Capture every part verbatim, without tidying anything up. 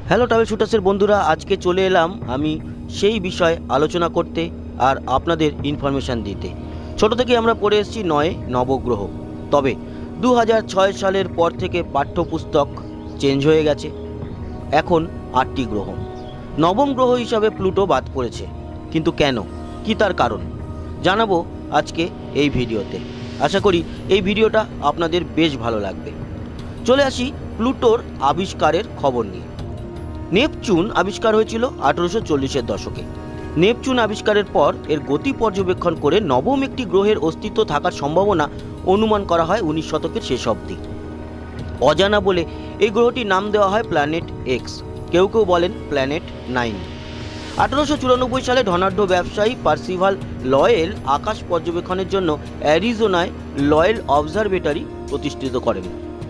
Hello travel শুটার্সের বন্ধুরা, আজকে চলে এলাম আমি সেই বিষয়ে আলোচনা করতে আর আপনাদের ইনফরমেশান দিতে। ছোট থেকে আমরা পড়ে এসেছি নয় নবগ্রহ, তবে দু হাজার ছয় সালের পর থেকে পাঠ্যপুস্তক চেঞ্জ হয়ে গেছে। এখন আটটি গ্রহ, নবম গ্রহ হিসাবে প্লুটো বাদ পড়েছে। কিন্তু কেন, কি তার কারণ জানাবো আজকে এই ভিডিওতে। আশা করি এই ভিডিওটা আপনাদের বেশ ভালো লাগবে। চলে আসি প্লুটোর আবিষ্কারের খবর নিয়ে। নেপচুন আবিষ্কার হয়েছিল আঠেরোশো চল্লিশের দশকে। নেপচুন আবিষ্কারের পর এর গতি পর্যবেক্ষণ করে নবম একটি গ্রহের অস্তিত্ব থাকার সম্ভাবনা অনুমান করা হয় উনিশ শতকের শেষ অবধি। অজানা বলে এই গ্রহটির নাম দেওয়া হয় প্ল্যানেট এক্স, কেউ কেউ বলেন প্ল্যানেট নাইন। আঠেরোশো চুরানব্বই সালে ধনাঢ্য ব্যবসায়ী পার্সিভাল লয়েল আকাশ পর্যবেক্ষণের জন্য অ্যারিজোনায় লয়েল অবজারভেটরি প্রতিষ্ঠিত করেন।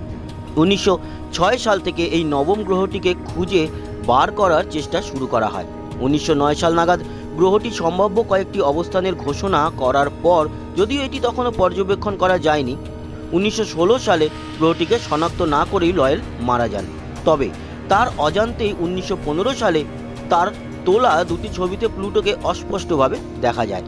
উনিশশো ছয় সাল থেকে এই নবম গ্রহটিকে খুঁজে বার করার চেষ্টা শুরু করা হয়। উনিশশো নয় সাল নাগাদ গ্রহটি সম্ভাব্য কয়েকটি অবস্থানের ঘোষণা করার পর, যদিও এটি তখনও পর্যবেক্ষণ করা যায়নি, উনিশশো ষোলো সালে গ্রহটিকে শনাক্ত না করেই লয়েল মারা যান। তবে তার অজান্তেই উনিশশো পনেরো সালে তার তোলা দুটি ছবিতে প্লুটোকে অস্পষ্টভাবে দেখা যায়।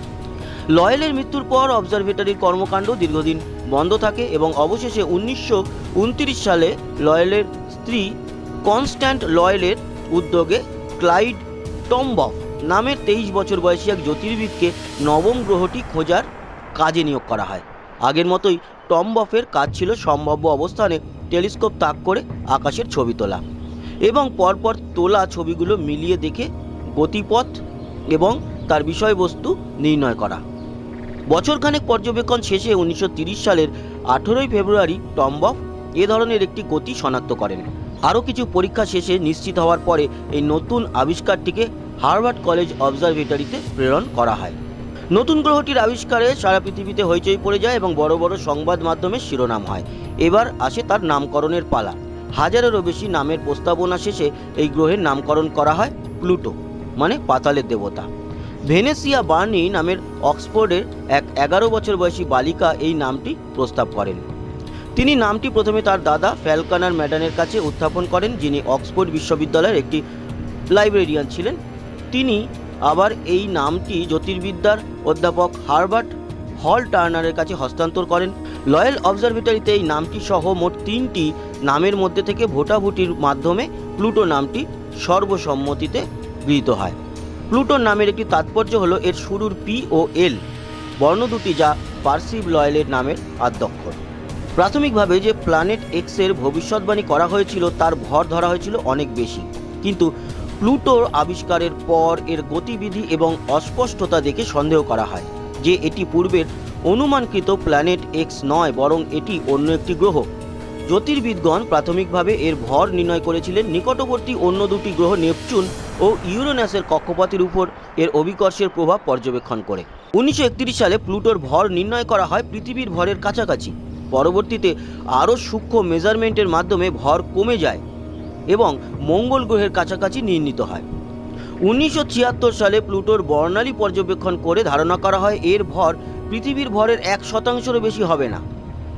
লয়েলের মৃত্যুর পর অবজারভেটরির কর্মকাণ্ড দীর্ঘদিন বন্ধ থাকে এবং অবশেষে উনিশশো উনত্রিশ সালে লয়েলের স্ত্রী কনস্ট্যান্ট লয়েলের উদ্যোগে ক্লাইড টমবফ নামের তেইশ বছর বয়সী এক জ্যোতির্বিদকে নবম গ্রহটি খোঁজার কাজে নিয়োগ করা হয়। আগের মতোই টমবফের কাজ ছিল সম্ভাব্য অবস্থানে টেলিস্কোপ তাক করে আকাশের ছবি তোলা এবং পরপর তোলা ছবিগুলো মিলিয়ে দেখে গতিপথ এবং তার বিষয়বস্তু নির্ণয় করা। বছরখানেক পর্যবেক্ষণ শেষে উনিশশো তিরিশ সালের আঠেরোই ফেব্রুয়ারি টমবফ এ ধরনের একটি গতি শনাক্ত করেন। আরও কিছু পরীক্ষা শেষে নিশ্চিত হওয়ার পরে এই নতুন আবিষ্কারটিকে হার্ভার্ড কলেজ অবজারভেটরিতে প্রেরণ করা হয়। নতুন গ্রহটির আবিষ্কারে সারা পৃথিবীতে হইচই পড়ে যায় এবং বড় বড় সংবাদ মাধ্যমে শিরোনাম হয়। এবার আসে তার নামকরণের পালা। হাজারেরও বেশি নামের প্রস্তাবনা শেষে এই গ্রহের নামকরণ করা হয় প্লুটো, মানে পাতালের দেবতা। ভেনেসিয়া বার্নি নামের অক্সফোর্ডের এক এগারো বছর বয়সী বালিকা এই নামটি প্রস্তাব করেন। তিনি নামটি প্রথমে তার দাদা ফ্যালকানার ম্যাডানের কাছে উত্থাপন করেন, যিনি অক্সফোর্ড বিশ্ববিদ্যালয়ের একটি লাইব্রেরিয়ান ছিলেন। তিনি আবার এই নামটি জ্যোতির্বিদ্যার অধ্যাপক হার্বার্ট হল টার্নারের কাছে হস্তান্তর করেন। লয়েল অবজারভেটরিতে এই নামটি সহ মোট তিনটি নামের মধ্যে থেকে ভোটাভুটির মাধ্যমে প্লুটো নামটি সর্বসম্মতিতে গৃহীত হয়। প্লুটোর নামের একটি তাৎপর্য হলো এর শুরুর পি ও এল বর্ণ দুটি, যা পার্সিভ লয়েলের নামের আদ্যক্ষর। প্রাথমিকভাবে যে প্ল্যানেট এক্সের ভবিষ্যৎবাণী করা হয়েছিল তার ভর ধরা হয়েছিল অনেক বেশি, কিন্তু প্লুটোর আবিষ্কারের পর এর গতিবিধি এবং অস্পষ্টতা দেখে সন্দেহ করা হয় যে এটি পূর্বের অনুমানকৃত প্ল্যানেট এক্স নয়, বরং এটি অন্য একটি গ্রহ। জ্যোতির্বিদগণ প্রাথমিকভাবে এর ভর নির্ণয় করেছিলেন নিকটবর্তী অন্য দুটি গ্রহ নেপচুন ও ইউরেনাসের কক্ষপথের উপর এর অভিকর্ষের প্রভাব পর্যবেক্ষণ করে। উনিশশো একত্রিশ সালে প্লুটোর ভর নির্ণয় করা হয় পৃথিবীর ভরের কাছাকাছি। পরবর্তীতে আরও সূক্ষ্ম মেজারমেন্টের মাধ্যমে ভর কমে যায় এবং মঙ্গল গ্রহের কাছাকাছি নির্ণীত হয়। উনিশশো ছিয়াত্তর সালে প্লুটোর বর্ণালী পর্যবেক্ষণ করে ধারণা করা হয় এর ভর পৃথিবীর ভরের এক শতাংশেরও বেশি হবে না।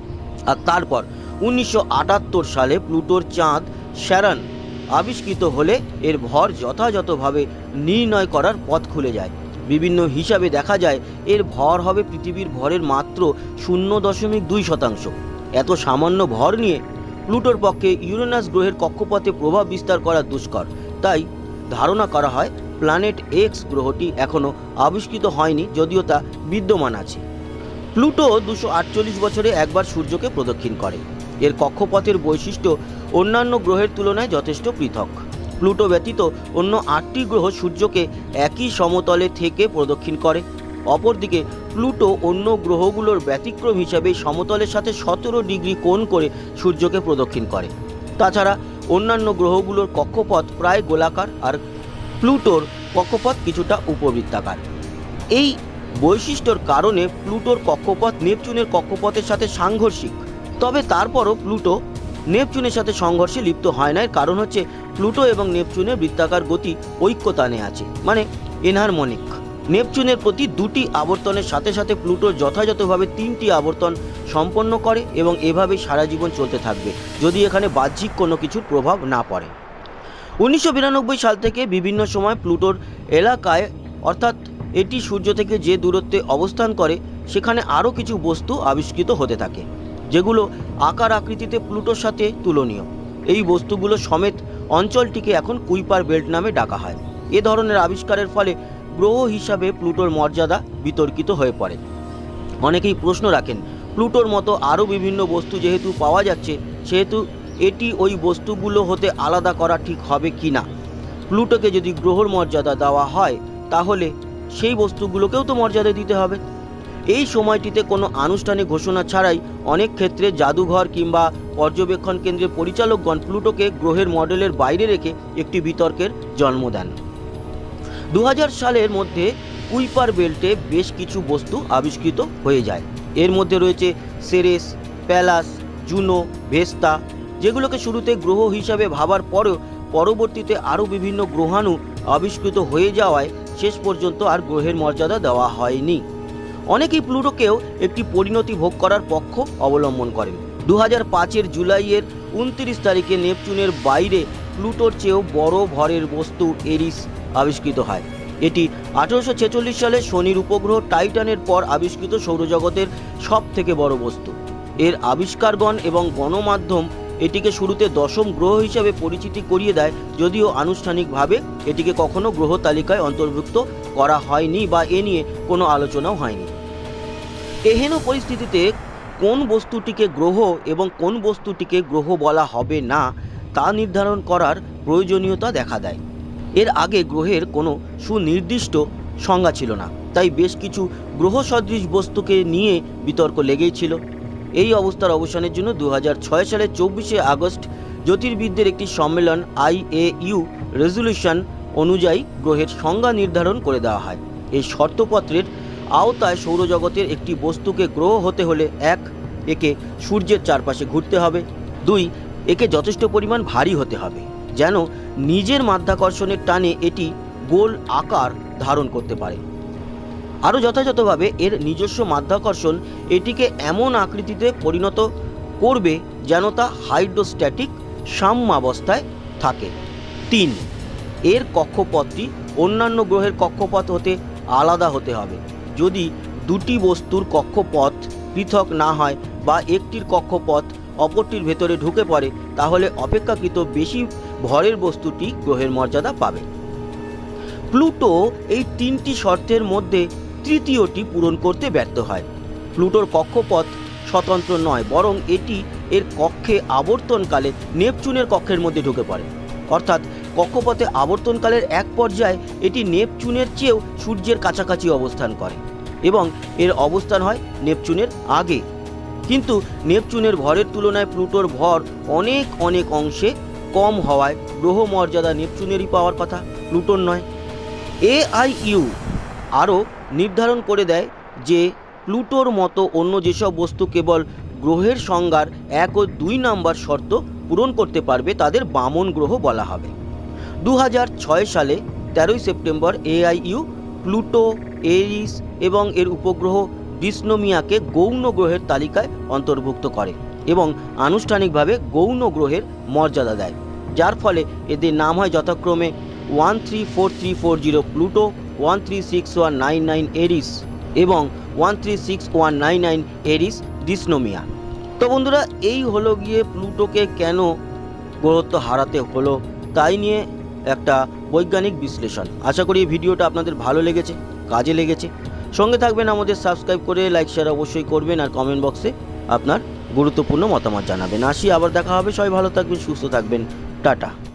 আর তারপর উনিশশো আটাত্তর সালে প্লুটোর চাঁদ শ্যারন আবিষ্কৃত হলে এর ভর যথাযথভাবে নির্ণয় করার পথ খুলে যায়। বিভিন্ন হিসাবে দেখা যায় এর ভর হবে পৃথিবীর ভরের মাত্র শূন্য দশমিক দুই শতাংশ। এত সামান্য ভর নিয়ে প্লুটোর পক্ষে ইউরেনাস গ্রহের কক্ষপথে প্রভাব বিস্তার করা দুষ্কর। তাই ধারণা করা হয় প্ল্যানেট এক্স গ্রহটি এখনও আবিষ্কৃত হয়নি, যদিও তা বিদ্যমান আছে। প্লুটো দুশো আটচল্লিশ বছরে একবার সূর্যকে প্রদক্ষিণ করে। এর কক্ষপথের বৈশিষ্ট্য অন্যান্য গ্রহের তুলনায় যথেষ্ট পৃথক। প্লুটো ব্যতীত অন্য আটটি গ্রহ সূর্যকে একই সমতলে থেকে প্রদক্ষিণ করে। অপরদিকে প্লুটো অন্য গ্রহগুলোর ব্যতিক্রম হিসাবে সমতলের সাথে সতেরো ডিগ্রি কোণ করে সূর্যকে প্রদক্ষিণ করে। তাছাড়া অন্যান্য গ্রহগুলোর কক্ষপথ প্রায় গোলাকার, আর প্লুটোর কক্ষপথ কিছুটা উপবৃত্তাকার। এই বৈশিষ্ট্যর কারণে প্লুটোর কক্ষপথ নেপচুনের কক্ষপথের সাথে সাংঘর্ষিক। তবে তারপরও প্লুটো নেপচুনের সাথে সংঘর্ষে লিপ্ত হয় না। এর কারণ হচ্ছে প্লুটো এবং নেপচুনের বৃত্তাকার গতি ঐক্যতানে আছে, মানে এনহারমোনিক। নেপচুনের প্রতি দুটি আবর্তনের সাথে সাথে প্লুটো যথাযথভাবে তিনটি আবর্তন সম্পন্ন করে এবং এভাবেই সারা জীবন চলতে থাকবে, যদি এখানে বাহ্যিক কোনো কিছুর প্রভাব না পড়ে। উনিশশো বিরানব্বই সাল থেকে বিভিন্ন সময় প্লুটোর এলাকায় অর্থাৎ এটি সূর্য থেকে যে দূরত্বে অবস্থান করে সেখানে আরও কিছু বস্তু আবিষ্কৃত হতে থাকে, যেগুলো আকার আকৃতিতে প্লুটোর সাথে তুলনীয়। এই বস্তুগুলো সমেত অঞ্চলটিকে এখন কুইপার বেল্ট নামে ডাকা হয়। এ ধরনের আবিষ্কারের ফলে গ্রহ হিসাবে প্লুটোর মর্যাদা বিতর্কিত হয়ে পড়ে। অনেকেই প্রশ্ন রাখেন, প্লুটোর মতো আরও বিভিন্ন বস্তু যেহেতু পাওয়া যাচ্ছে, সেহেতু এটি ওই বস্তুগুলো হতে আলাদা করা ঠিক হবে কি না। প্লুটোকে যদি গ্রহর মর্যাদা দেওয়া হয় তাহলে সেই বস্তুগুলোকেও তো মর্যাদা দিতে হবে। এই সময়টিতে কোনো আনুষ্ঠানিক ঘোষণা ছাড়াই অনেক ক্ষেত্রে জাদুঘর কিংবা পর্যবেক্ষণ কেন্দ্রের পরিচালকগণ প্লুটোকে গ্রহের মডেলের বাইরে রেখে একটি বিতর্কের জন্ম দেন। দু হাজার সালের মধ্যে কুইপার বেল্টে বেশ কিছু বস্তু আবিষ্কৃত হয়ে যায়। এর মধ্যে রয়েছে সেরেস, প্যালাস, জুনো, ভেস্তা, যেগুলোকে শুরুতে গ্রহ হিসাবে ভাবার পরেও পরবর্তীতে আরও বিভিন্ন গ্রহাণু আবিষ্কৃত হয়ে যাওয়ায় শেষ পর্যন্ত আর গ্রহের মর্যাদা দেওয়া হয়নি। অনেকেই প্লুটোকেও একটি পরিণতি ভোগ করার পক্ষ অবলম্বন করেন। দু হাজার পাঁচের জুলাইয়ের উনত্রিশ তারিখে নেপচুনের বাইরে প্লুটোর চেয়েও বড় ভরের বস্তু এরিস আবিষ্কৃত হয়। এটি আঠারোশো ছেচল্লিশ সালে শনির উপগ্রহ টাইটানের পর আবিষ্কৃত সৌরজগতের সব থেকে বড় বস্তু। এর আবিষ্কারগণ এবং গণমাধ্যম এটিকে শুরুতে দশম গ্রহ হিসাবে পরিচিতি করিয়ে দেয়, যদিও আনুষ্ঠানিকভাবে এটিকে কখনো গ্রহ তালিকায় অন্তর্ভুক্ত করা হয়নি বা এ নিয়ে কোনো আলোচনাও হয়নি। এহেন পরিস্থিতিতে কোন বস্তুটিকে গ্রহ এবং কোন বস্তুটিকে গ্রহ বলা হবে না তা নির্ধারণ করার প্রয়োজনীয়তা দেখা দেয়। এর আগে গ্রহের কোনো সুনির্দিষ্ট সংজ্ঞা ছিল না, তাই বেশ কিছু গ্রহ সদৃশ বস্তুকে নিয়ে বিতর্ক লেগেই ছিল। এই অবস্থার অবসানের জন্য দু হাজার ছয় সালের চব্বিশে আগস্ট জ্যোতির্বিদদের একটি সম্মেলন আই এ ইউ রেজলিউশন অনুযায়ী গ্রহের সংজ্ঞা নির্ধারণ করে দেওয়া হয়। এই শর্তপত্রের আওতায় সৌরজগতের একটি বস্তুকে গ্রহ হতে হলে এক, একে সূর্যের চারপাশে ঘুরতে হবে; দুই, একে যথেষ্ট পরিমাণ ভারী হতে হবে যেন নিজের মাধ্যাকর্ষণের টানে এটি গোল আকার ধারণ করতে পারে; আরও যথাযথভাবে এর নিজস্ব মাধ্যাকর্ষণ এটিকে এমন আকৃতিতে পরিণত করবে যেন তা হাইড্রোস্ট্যাটিক সাম্যাবস্থায় থাকে; তিন, এর কক্ষপথটি অন্যান্য গ্রহের কক্ষপথ হতে আলাদা হতে হবে। যদি দুটি বস্তুর কক্ষপথ পৃথক না হয় বা একটির কক্ষপথ অপরটির ভেতরে ঢুকে পড়ে তাহলে অপেক্ষাকৃত বেশি ভরের বস্তুটি গ্রহের মর্যাদা পাবে। প্লুটো এই তিনটি শর্তের মধ্যে তৃতীয়টি পূরণ করতে ব্যর্থ হয়। প্লুটোর কক্ষপথ স্বতন্ত্র নয়, বরং এটি এর কক্ষে আবর্তনকালে নেপচুনের কক্ষের মধ্যে ঢুকে পড়ে। অর্থাৎ কক্ষপথে আবর্তনকালের এক পর্যায়ে এটি নেপচুনের চেয়েও সূর্যের কাছাকাছি অবস্থান করে এবং এর অবস্থান হয় নেপচুনের আগে। কিন্তু নেপচুনের ভরের তুলনায় প্লুটোর ভর অনেক অনেক অংশে কম হওয়ায় গ্রহ মর্যাদা নেপচুনেরই পাওয়ার কথা, প্লুটোর নয়। এ আই ইউ আরও নির্ধারণ করে দেয় যে প্লুটোর মতো অন্য যেসব বস্তু কেবল গ্রহের সংজ্ঞার এক ও দুই নম্বর শর্ত পূরণ করতে পারবে তাদের বামন গ্রহ বলা হবে। দু হাজার ছয় সালে তেরোই September A I U Pluto, Eris এবং এর উপগ্রহ ডিসনোমিয়াকে গৌণ গ্রহের তালিকায় অন্তর্ভুক্ত করে এবং আনুষ্ঠানিকভাবে গৌণ গ্রহের মর্যাদা দেয়, যার ফলে এদের নাম হয় যথাক্রমে one three four three four zero Pluto, one three six one nine nine Eris এবং one three six one nine nine Eris Dysnomia. তো বন্ধুরা, এই হলো গিয়ে প্লুটোকে কেন গুরুত্ব হারাতে হলো তাই নিয়ে একটা বৈজ্ঞানিক বিশ্লেষণ। আশা করি এই ভিডিওটা আপনাদের ভালো লেগেছে, কাজে লেগেছে। সঙ্গে থাকবেন, আমাদের সাবস্ক্রাইব করে লাইক শেয়ার অবশ্যই করবেন আর কমেন্ট বক্সে আপনার গুরুত্বপূর্ণ মতামত জানাবেন। আসি, আবার দেখা হবে। সবাই ভালো থাকবেন, সুস্থ থাকবেন, টাটা।